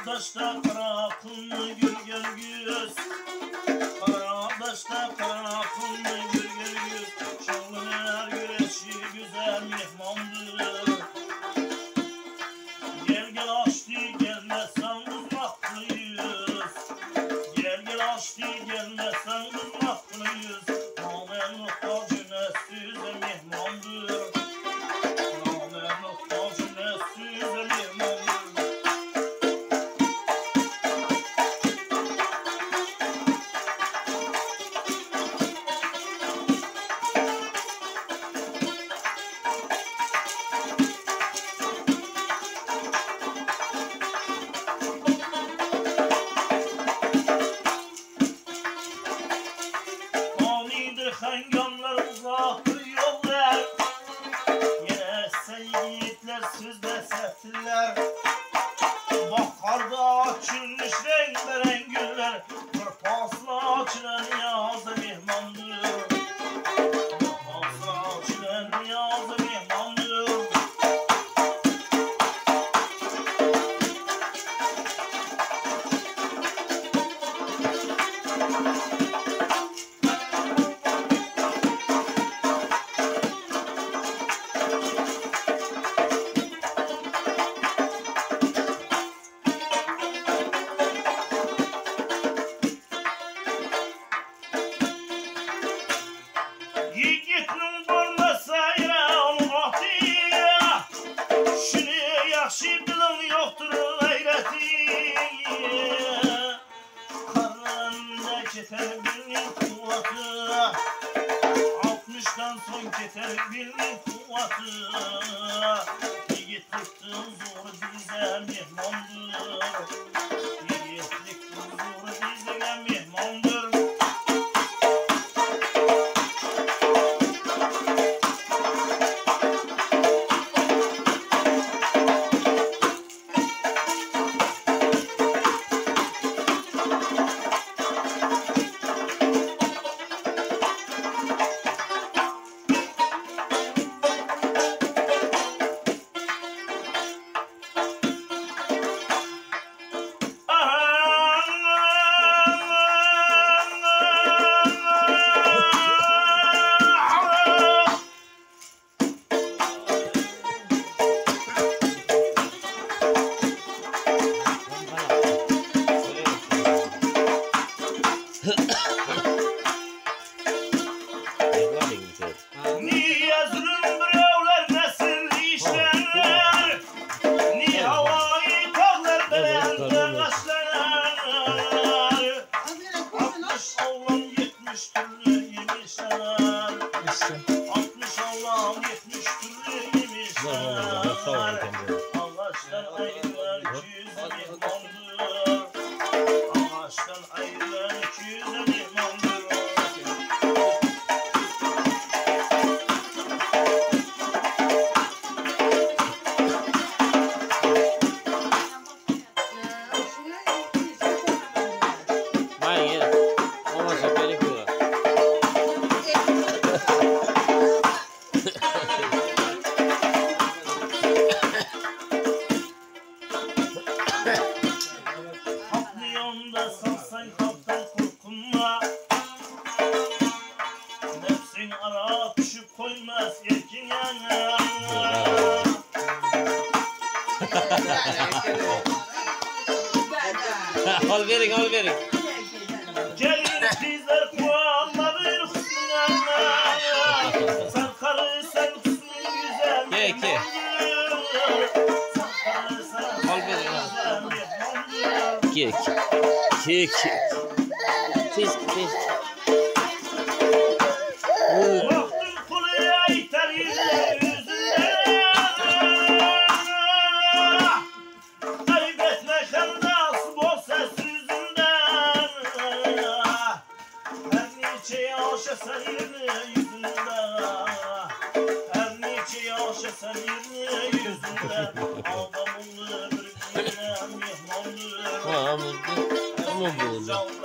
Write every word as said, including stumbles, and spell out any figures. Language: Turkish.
daşta kara kumlu gürgel göz. Kara daşta kara kumlu gürgel göz. Şalın er güreşi güzel mihmandır. Gel gel açtı gelmezsen uzmaklıyız. Gel gel açtı gelmezsen uzmaklıyız. Namen muhtacı nesüze mihmandır. Namen muhtacı nesüze mihmandır. Hangamlar uzaktır yollar. Yine sen yiğitler sözde serttiler. Baharda açılmış renk güller. Pırpasla açılan yazı mihmandır. Pırpasla açılan yazı mihmandır. Yigitning bo'lmasa olmoqda shuni yaxshi bilim yo'qdir g'ayrati qarnimda ketar bilning quvvati oltmishdan so'ng ketar bilning quvvati yigitlikning zo'ri bizga mehmondir yigitlikning zo'ri bizga mehmondir. Niye zulüm birevler nesil işler. Niye havayı tağlar belende kaşlar. Altmış Allah'ım yetmiş türlü yemişler. Altmış Allah'ım yetmiş türlü yemişler. Ağaçtan ayrılan yüzü mihmandır. Ağaçtan ayrılan yüzü mihmandır. Yolda salsan kalktan korkunma. Nefsin ara düşüp koymaz erkin yana. Al verin, al verin. Gelin bizler kuanları husnuna. Sen karı sen husnun güzel. Ke ke. Al verin. Ke ke. Ke ke. Tez tez. Baktın kuluya iter yüzüne. Kaybetmekten nasıl bol ses yüzünden. Her nice yaşasan yerini yüzünden. Her nice yaşasan yerini yüzünden. Adamın bir güne mihmandır. Ha, ama bu. Ama bu.